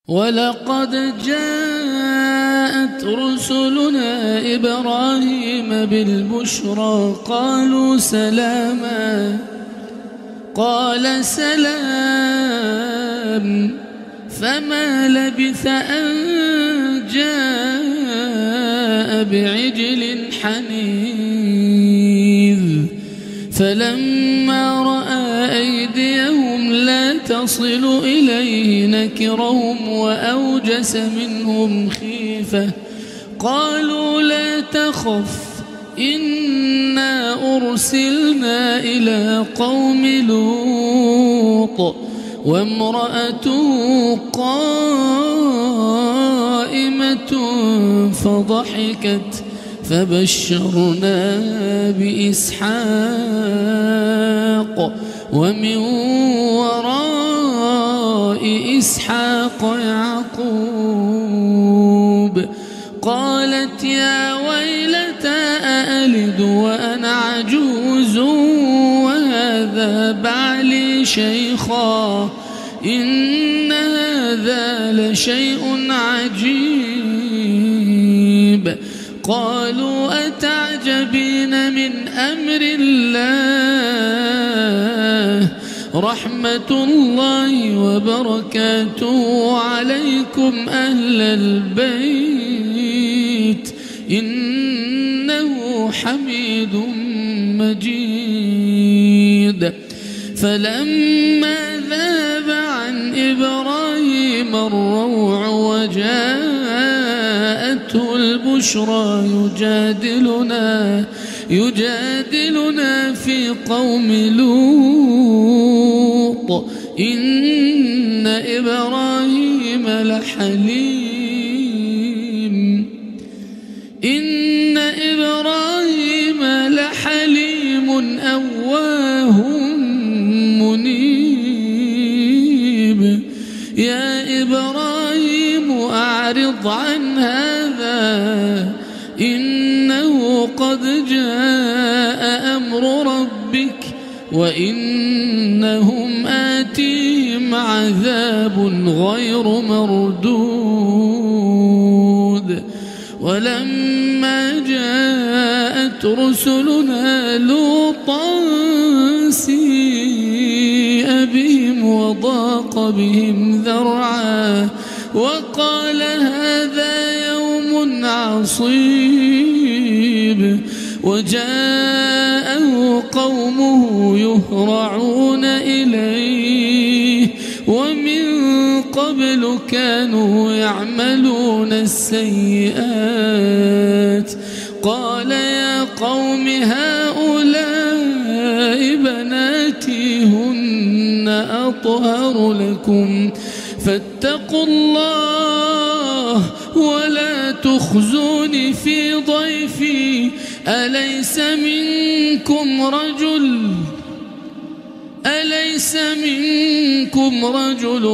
ولقد جاءت رسلنا إبراهيم بالبشرى قالوا سلاما قال سلام فما لبث أن جاء بعجل حنيذ فلما رأى أيديهم لا تصل إليه نكرهم وأوجس منهم خيفة قالوا لا تخف إنا أرسلنا إلى قوم لوط وامرأته قائمة فضحكت فبشرناها بإسحاق ومن وراء إسحاق يعقوب قالت يا ويلتى أألد وأنا عجوز وهذا بعلي شيخا إن هذا لشيء عجيب قالوا أتعجبين من أمر الله رحمة الله وبركاته عليكم أهل البيت إنه حميد مجيد فلما ذهب عن إبراهيم الروع وجاءته البشرى يجادلنا في قوم لوط إن إبراهيم لحليم أواه منيب يا إبراهيم أعرض عن هذا إنه قد جاء أمر ربك وإنهم آتيهم عذاب غير مردود ولما جاءت رسلنا لوطا سيء بهم وضاق بهم ذرعا وقال هذا يوم عصيب وجاءه قومه يهرعون إليه ومن قبل كانوا يعملون السيئات قال يا قوم هؤلاء بناتي هن أطهر لكم فاتقوا الله ولا تخزوني في ضيفي أليس منكم رجل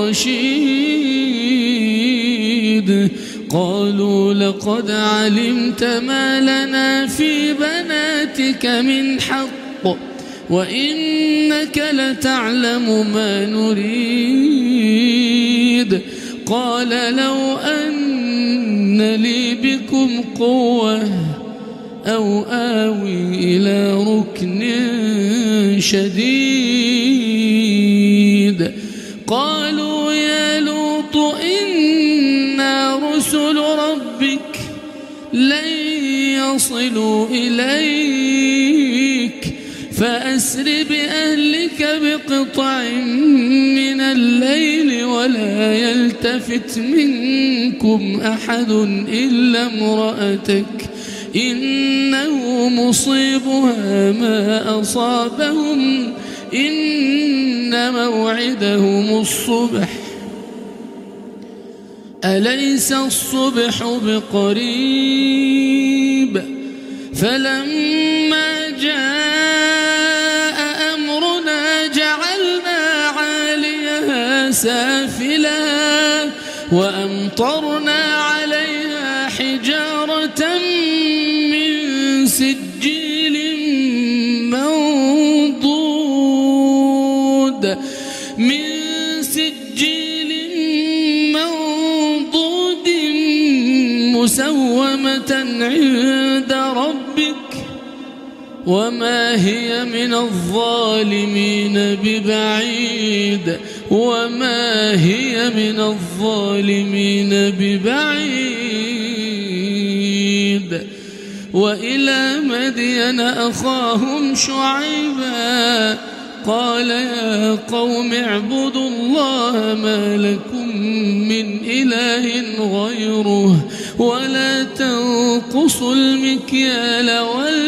رشيد قالوا لقد علمت ما لنا في بناتك من حق وإنك لتعلم ما نريد قال لو أن لي بكم قوة أو آوي إلى ركن شديد قالوا يا لوط إنا رسل ربك لن يصلوا إليك فأسر بأهلك بقطع من الليل ولا يلتفت منكم أحد إلا امرأتك إنه مصيبها ما أصابهم إن موعدهم الصبح أليس الصبح بقريب فلما جاء أمرنا جعلنا عاليها سافلها وأمطرنا عليها حجارة من سجيل منضود مسومة عند ربك وما هي من الظالمين ببعيد وما هي من الظالمين ببعيد. وإلى مدين أخاهم شعيبا قال يا قوم اعبدوا الله ما لكم من إله غيره ولا تنقصوا المكيال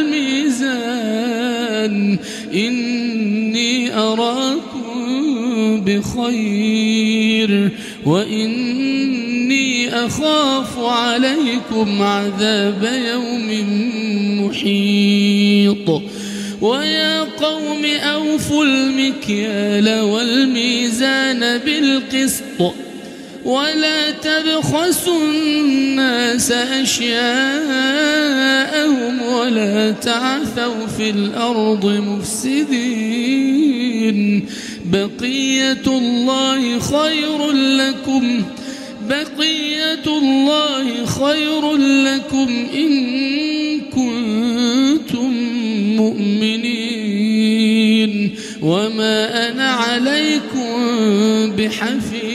والميزان إني أراكم بخير وإني أخاف عليكم عذاب يوم محيط. ويا قوم أوفوا المكيال والميزان بالقسط ولا تبخسوا الناس أشياءهم ولا تعثوا في الأرض مفسدين. بقية الله خير لكم إن كنتم مؤمنين وما أنا عليكم بحفيظ.